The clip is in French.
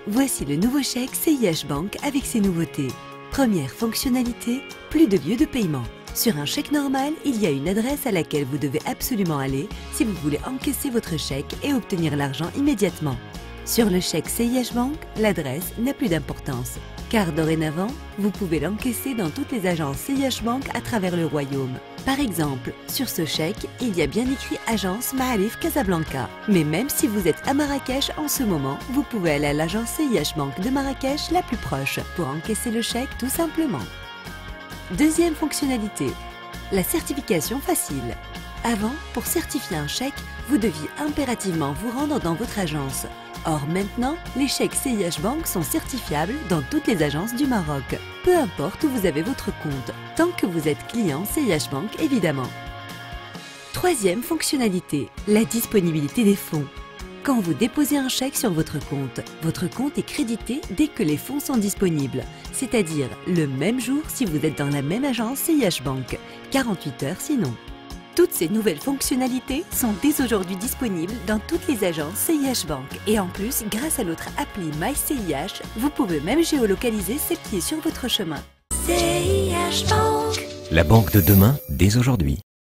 Voici le nouveau chèque CIH Bank avec ses nouveautés. Première fonctionnalité, plus de lieu de paiement. Sur un chèque normal, il y a une adresse à laquelle vous devez absolument aller si vous voulez encaisser votre chèque et obtenir l'argent immédiatement. Sur le chèque CIH Bank, l'adresse n'a plus d'importance, car dorénavant, vous pouvez l'encaisser dans toutes les agences CIH Bank à travers le royaume. Par exemple, sur ce chèque, il y a bien écrit Agence Maalif Casablanca. Mais même si vous êtes à Marrakech en ce moment, vous pouvez aller à l'agence CIH Bank de Marrakech la plus proche pour encaisser le chèque tout simplement. Deuxième fonctionnalité, la certification facile. Avant, pour certifier un chèque, vous deviez impérativement vous rendre dans votre agence. Or maintenant, les chèques CIH Bank sont certifiables dans toutes les agences du Maroc. Peu importe où vous avez votre compte, tant que vous êtes client CIH Bank évidemment. Troisième fonctionnalité, la disponibilité des fonds. Quand vous déposez un chèque sur votre compte est crédité dès que les fonds sont disponibles, c'est-à-dire le même jour si vous êtes dans la même agence CIH Bank, 48 heures sinon. Toutes ces nouvelles fonctionnalités sont dès aujourd'hui disponibles dans toutes les agences CIH Bank. Et en plus, grâce à notre appli MyCIH, vous pouvez même géolocaliser celle qui est sur votre chemin. CIH Bank. La banque de demain, dès aujourd'hui.